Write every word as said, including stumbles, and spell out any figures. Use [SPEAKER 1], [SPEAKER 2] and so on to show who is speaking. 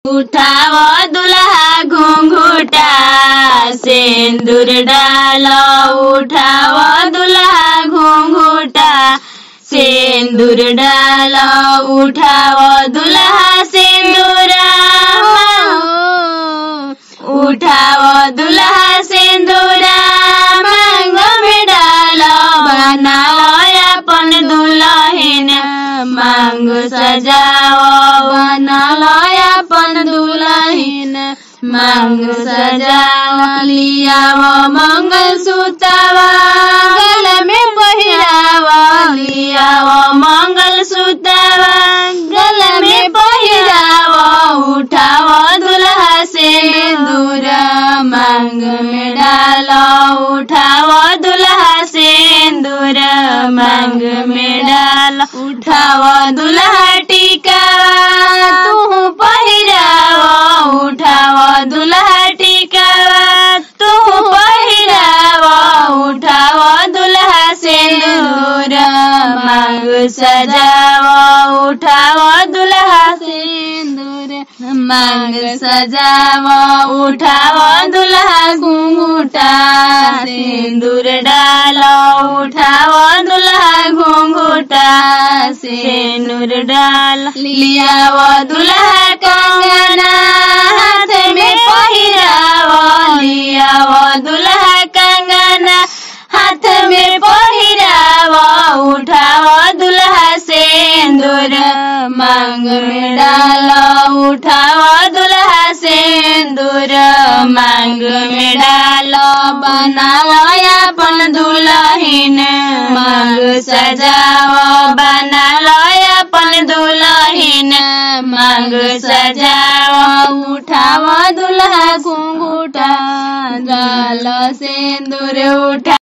[SPEAKER 1] उठाव दुल्हा घुंघुटा सिंदूर डालो, उठाव दुल्हा घुंघुटा सिंदूर डालो, उठाव दुल्हा सिंदूरा, उठाव दुल्हा सिंदूरा मांग में डालो, बनाओ अपन दुल्हन मांग सजाओ, बनाओ अपन दुल्हन मांग सजाओ, लियाओ मंगल सूत्रवा गल में पहिरावा, लियाओ मंगल सूत्रवा गल में पहिरावा, उठाओ दुल्हा सिंदूर मांग में डालो, उठाओ दुल्हा सिंदूर मांग में डालो, उठाओ दुल्हा टीका तू पहिराओ, उठाओ दुल्हा टीका तू पहिराओ, उठाओ दुल्हा सिंदूर मांग सजाओ, उठाओ दुल्हा सिंदूर मांग सजाओ, उठाओ दुल्हा घुंघुटा सिंदूर डालो, उठाओ दुल्हा घुंघुटा सिंदूर डालो, लियाओ दुल्हा कंगना हाथ में पहिराओ, लियाओ दुल्हा कंगना हाथ में पहिराओ, उठाओ दुल्हा सिंदूर मांग में डालो, उठाओ दुल्हा सिंदूर मांग में डालो, बनाओ अपन दुल्हन मांग सजाओ, बनाओ अपन दुल्हन मांग सजाओ, उठाओ दुल्हा घुंघुटा डालो सिंदूर, उठा